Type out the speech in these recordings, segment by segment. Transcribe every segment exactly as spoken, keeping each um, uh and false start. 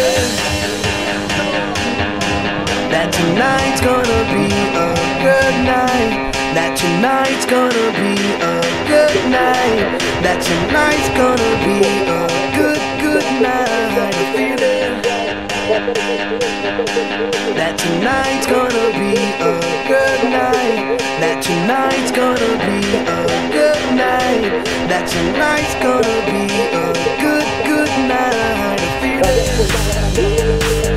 feeling that tonight's gonna be a good night. That tonight's gonna be a good night. That tonight's gonna be a good, good night. I feel it. That tonight's gonna be a good night. That tonight's gonna be a good night. That tonight's gonna be a good, good night. I feel it.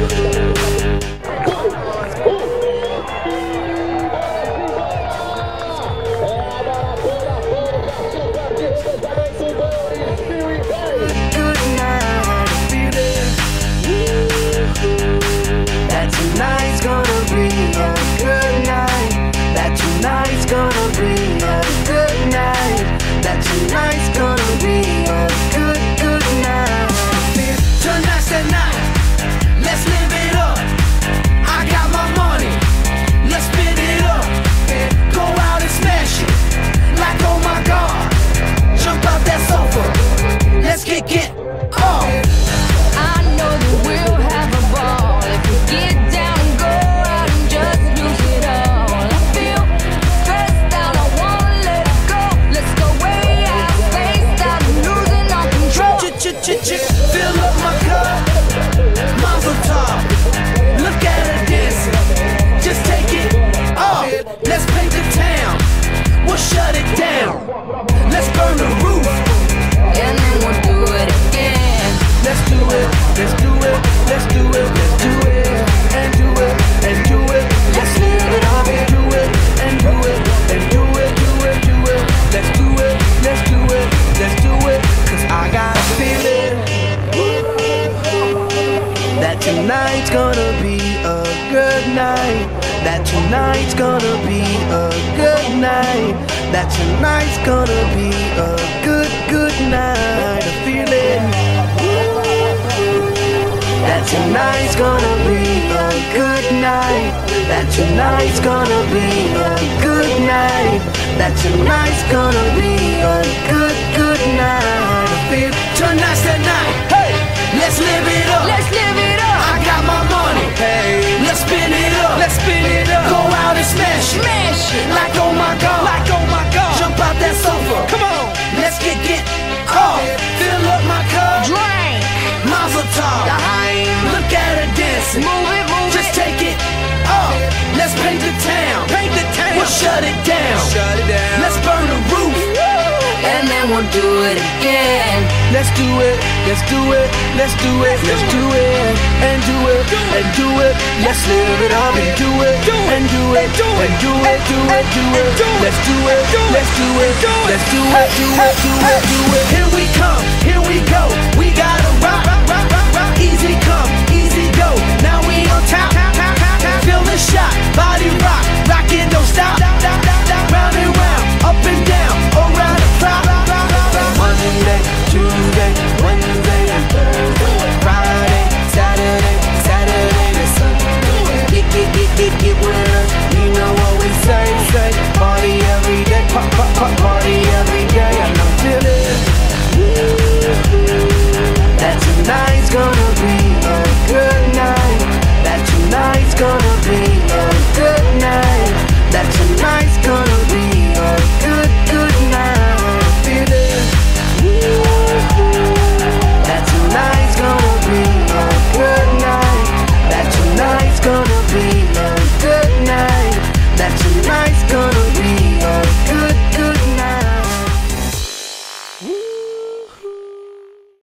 Tonight's gonna be a good night. That tonight's gonna be a good night. That tonight's gonna be a good, good night. Tonight's the night. Let's live it up. I got my money. Let's spin it up. Go out and smash it. Like oh my God. Jump out that sofa. Let's get get off. I know that we'll have a ball if we get down. Fill up my cup, Mazel tov. Look at her dancing, just take it off. Let's paint the town, we'll shut it down. Let's burn the roof, and then we'll do it again. Let's do it, let's do it, let's do it, let's do it, and do it, and do it. Let's live it up and do it, and do it, and do it, do it, do it. Let's do it, let's do it, let's do it. Cause I got a feeling that tonight's gonna be a good night. That tonight's gonna be a good night. That tonight's gonna be a good, good night. A feeling that tonight's gonna be a good night. That tonight's gonna be a good night. That tonight's gonna be a good, good night. I feel tonight's the night. Hey, let's live it up. Let's live it up. I got my money. Hey, let's spin it up. Let's spin it up. Go out and smash it. Smash it. Like oh my God. Like oh my God. Jump out that sofa. Come on. Let's get get off. Fill up my cup. Drink. Mazel tov. Look at her dancing. Move it, move Just it. take it off. Let's paint the town. Paint the town. We'll shut it down. Shut it down. Let's burn the roof. And then we'll do it again. Let's do it, let's do it, let's do it, let's do it, and do it, and do it. Let's live it up and do it, and do it, and do it, do it, do it. Let's do it, let's do it, let's do it, do it, do it, do it. Here we come, here we go. We gotta rock, rock, rock, rock, rock. Easy come.